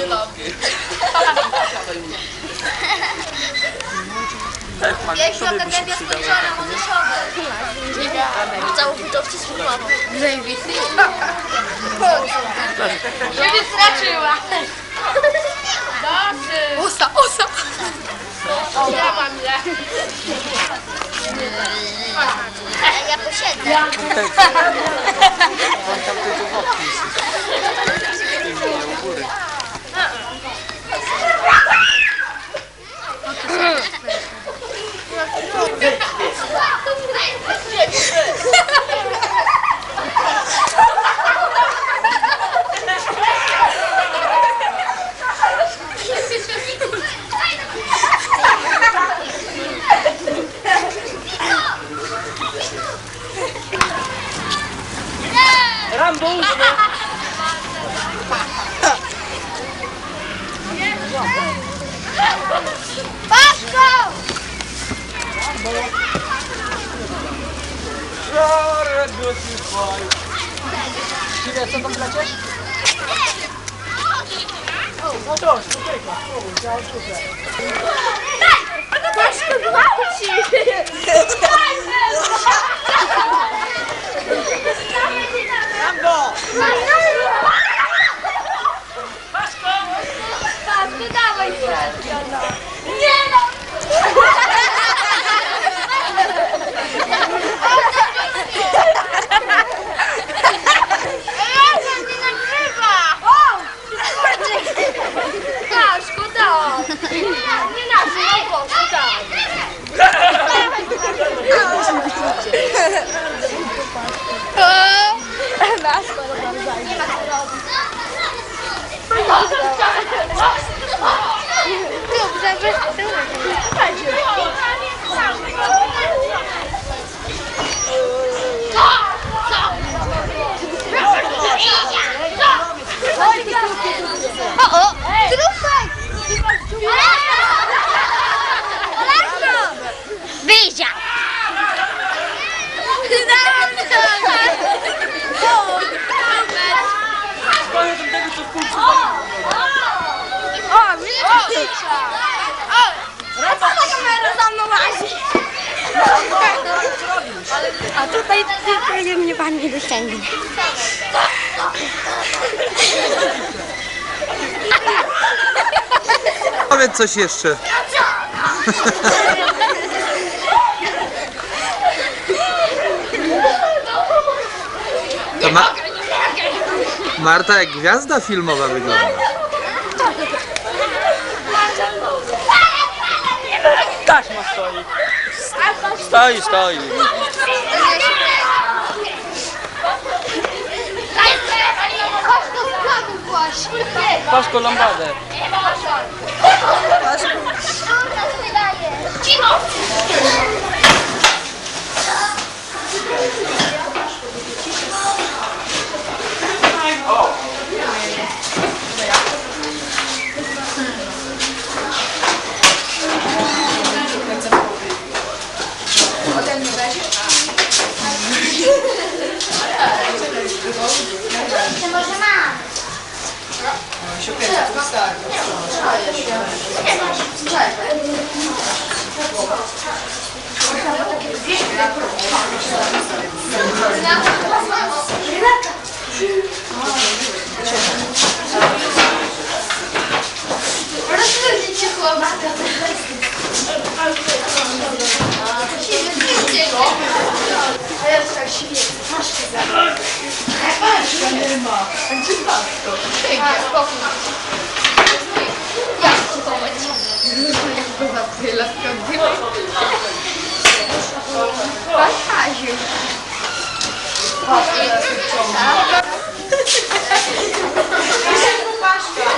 Jeśli akademia skończona, możesz odejść. Całą futowcy słowo. Zajebisty. Się wystraczyła. Osa, osa. Ja mam ja. Ja posiedzę. Mam tam tylko wokół. U góry. Rambo uśnie! Paszko! Chwilę, co tam lecieć? No to, sztuka. Paszko gwałci! Rambo! Paszko, dawaj no! Nie no! O, trupek! Wyjdzie! A co ta kamera za mną łazi? A tutaj mnie pan nie dosięgnie. Powiedz coś jeszcze. To Marta jak gwiazda filmowa wygląda. Taśma stoi. Stoi. Paszko lambadę. Cicho! Może mam. Rozluźnijcie chłopaka. A ja tak śmieję. Masz się zabrać. Patrz, nie ma. A gdzie masz to? Spokój. Jak to chować? Jak to za tyle wtedy? Patrz, Patrz,